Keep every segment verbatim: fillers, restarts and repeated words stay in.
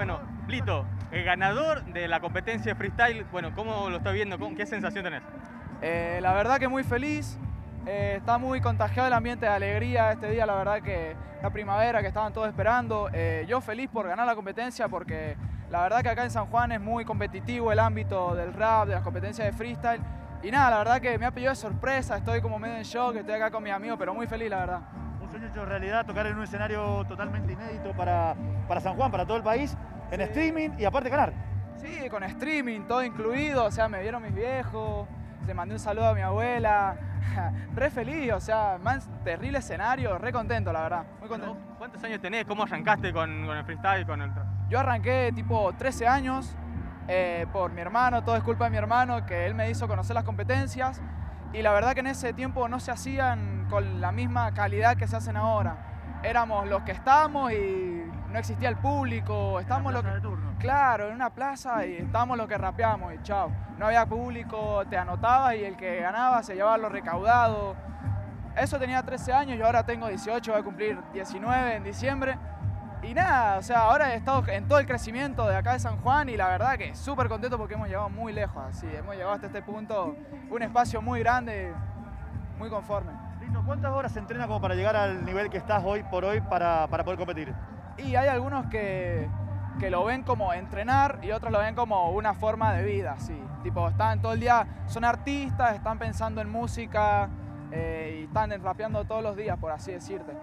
Bueno, Lito, el ganador de la competencia de freestyle, bueno, ¿cómo lo estás viendo? ¿Qué sensación tenés? Eh, la verdad que muy feliz, eh, está muy contagiado el ambiente de alegría este día, la verdad que la primavera que estaban todos esperando. Eh, yo feliz por ganar la competencia porque la verdad que acá en San Juan es muy competitivo el ámbito del rap, de las competencias de freestyle. Y nada, la verdad que me ha pillado de sorpresa, estoy como medio en shock, estoy acá con mis amigos, pero muy feliz la verdad. Un sueño hecho realidad, tocar en un escenario totalmente inédito para, para San Juan, para todo el país, en Sí. streaming y aparte ganar. Sí, con streaming, todo incluido, o sea, me vieron mis viejos, le mandé un saludo a mi abuela, re feliz, o sea, más terrible escenario, re contento, la verdad, muy contento. ¿Cuántos años tenés? ¿Cómo arrancaste con, con el freestyle? Con el... Yo arranqué tipo trece años eh, por mi hermano, todo es culpa de mi hermano, que él me hizo conocer las competencias y la verdad que en ese tiempo no se hacían con la misma calidad que se hacen ahora. Éramos los que estábamos y no existía el público, estábamos los que... de turno. Claro, en una plaza y estábamos los que rapeamos y chao. No había público, te anotabas y el que ganaba se llevaba lo recaudado. Eso tenía trece años, yo ahora tengo dieciocho, voy a cumplir diecinueve en diciembre. Y nada, o sea, ahora he estado en todo el crecimiento de acá de San Juan y la verdad que súper contento porque hemos llegado muy lejos, así, hemos llegado hasta este punto, un espacio muy grande, muy conforme. Lito, ¿cuántas horas se entrena como para llegar al nivel que estás hoy por hoy para, para poder competir? Y hay algunos que, que lo ven como entrenar y otros lo ven como una forma de vida, sí. Tipo, están todo el día, son artistas, están pensando en música eh, y están rapeando todos los días, por así decirte.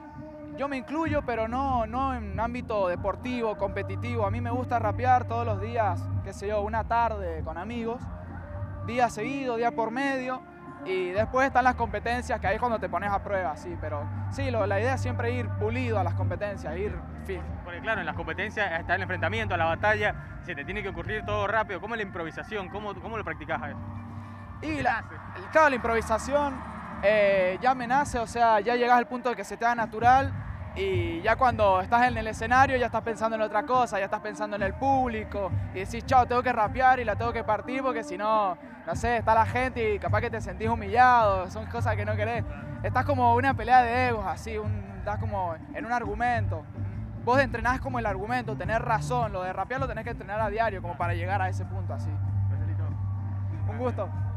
Yo me incluyo, pero no, no en ámbito deportivo, competitivo. A mí me gusta rapear todos los días, qué sé yo, una tarde con amigos, día seguido, día por medio. Y después están las competencias, que ahí es cuando te pones a prueba, sí. Pero sí, lo, la idea es siempre ir pulido a las competencias, ir fit. Porque claro, en las competencias está el enfrentamiento, la batalla, se te tiene que ocurrir todo rápido. ¿Cómo es la improvisación? ¿Cómo, cómo lo practicás a eso? Y la, claro, la improvisación eh, ya me nace, o sea, ya llegas al punto de que se te da natural y ya cuando estás en el escenario ya estás pensando en otra cosa, ya estás pensando en el público y decís, chao, tengo que rapear y la tengo que partir porque si no, no sé, está la gente y capaz que te sentís humillado, son cosas que no querés. Estás como una pelea de egos, así, un, estás como en un argumento. Vos entrenás como el argumento, tenés razón, lo de rapear lo tenés que entrenar a diario como para llegar a ese punto así. Un gusto.